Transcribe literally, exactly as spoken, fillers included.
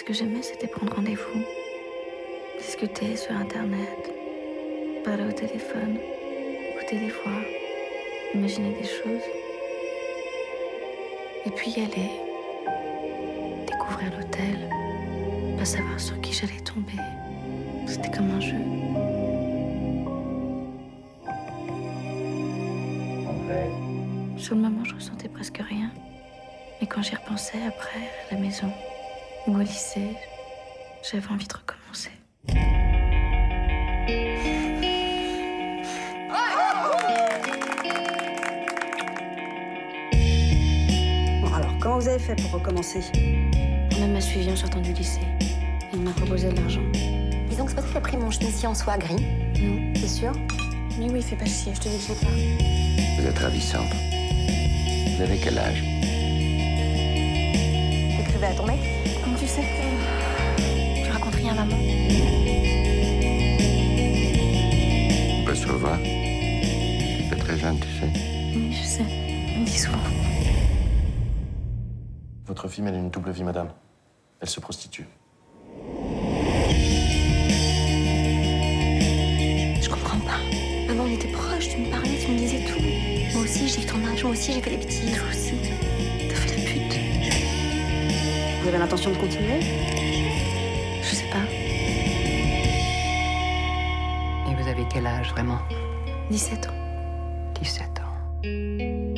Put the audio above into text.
que j'aimais, c'était prendre rendez-vous, discuter sur Internet, parler au téléphone, écouter des voix, imaginer des choses. Et puis y aller, découvrir l'hôtel, pas savoir sur qui j'allais tomber. C'était comme un jeu. Sur le moment, je ressentais presque rien. Mais quand j'y repensais après, à la maison ou au lycée, j'avais envie de recommencer. Bon, alors, comment vous avez fait pour recommencer? On m'a suivi en sortant du lycée. Il m'a proposé de l'argent. Disons que c'est parce qu'il a pris mon chemisier en soie gris. Non. C'est sûr? Mais oui, fais pas chier, je te dis que je vais pas. Vous êtes ravissante. Vous avez quel âge? T'écrivais à ton mec? Comment tu sais? Je raconte rien à maman. On peut se revoir. Tu es très jeune, tu sais. Oui, je sais. On me dit souvent. Votre fille mène une double vie, madame. Elle se prostitue. Je comprends pas. Avant, on était proches, tu me parlais, tu me disais tout. Moi aussi, j'ai eu ton âge, moi aussi, j'ai fait des bêtises. Toi aussi. T'as fait la pute. Vous avez l'intention de continuer? Je sais pas. Et vous avez quel âge, vraiment? dix-sept ans. dix-sept ans.